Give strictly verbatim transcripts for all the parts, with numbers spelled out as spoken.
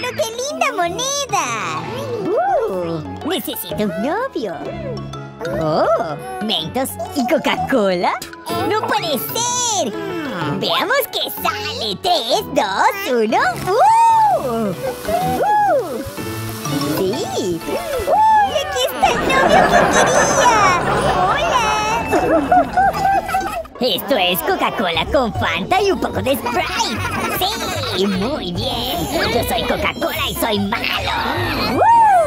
pero qué linda moneda. Uh, necesito un novio. Oh, Mentos y Coca-Cola. ¡No puede ser! Veamos qué sale. Tres, dos, uno. ¡Uh! ¡Uh! ¡Sí! ¡Uy! ¡Aquí está el novio que quería! ¡Hola! Esto es Coca-Cola con Fanta y un poco de Sprite. ¡Sí! ¡Muy bien! Yo soy Coca-Cola y soy malo. ¡Uh!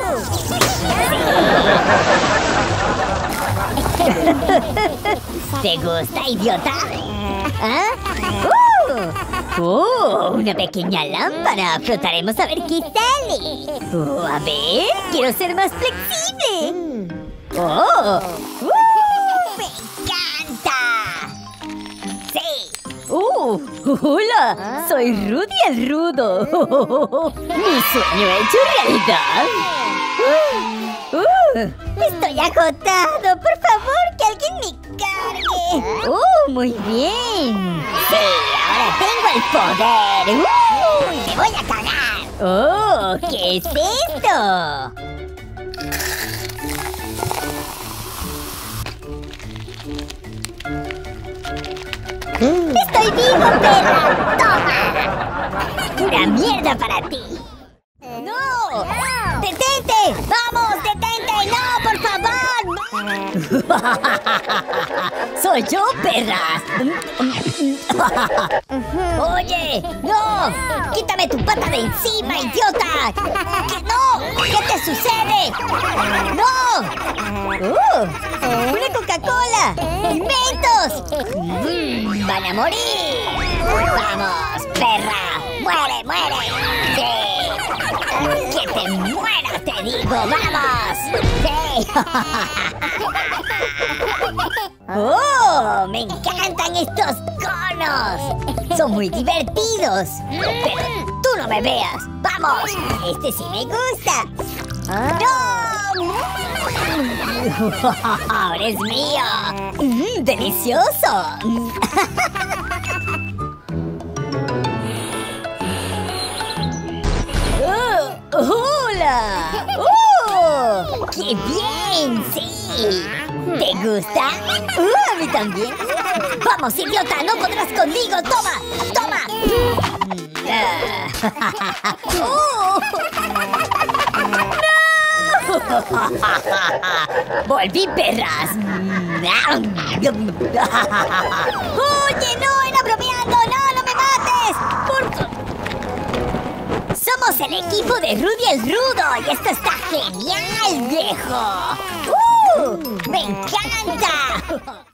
¡Sí! ¿Te gusta, idiota? ¿Ah? ¡Uh! ¡Oh! Una pequeña lámpara. Frotaremos a ver qué sale. Oh, a ver, quiero ser más flexible. ¡Oh! ¡Uh! ¡Me encanta! ¡Sí! ¡Uh! ¡Hola! Soy Rudy el Rudo. ¡Mi sueño hecho realidad! ¡Uh! ¡Estoy agotado! ¡Por favor, que alguien me cargue! ¡Uh! ¡Muy bien! ¡Sí! ¡Ahora tengo el poder! ¡Uh! ¡Me voy a cagar! ¡Oh! ¿Qué es esto? ¡Estoy vivo, perra! ¡Toma! ¡Una mierda para ti! ¡No! ¡Detente! ¡Vamos! ¡Detente! ¡No, por favor! ¡Soy yo, perras! ¡Oye! ¡No! ¡Quítame tu pata de encima, idiota! ¿Qué? ¡No! ¿Qué te sucede? ¡No! ¡Uh! ¡Una Coca-Cola! ¡Mentos! Mm, ¡van a morir! ¡Vamos, perra! ¡Muere, muere! ¡Sí! ¡Que te mueras, te digo! ¡Vamos! ¡Sí! ¡Oh! ¡Me encantan estos conos! ¡Son muy divertidos! Pero tú no me veas. ¡Vamos! ¡Este sí me gusta! ¡No! ¡Ahora es mío! Mm, ¡delicioso! Oh, ¡hola! ¡Oh! ¡Qué bien! ¡Sí! ¿Te gusta? ¡Uh! ¡A mí también! ¡Vamos, idiota! ¡No podrás conmigo! ¡Toma! ¡Toma! ¡Oh! ¡No! ¡Volví, perras! ¡Oye, no! ¡Era bromeando! ¡No, no me mates! ¡Por favor! Somos el equipo de Rudy el Rudo y esto está genial, viejo. ¡Uh! ¡Me encanta!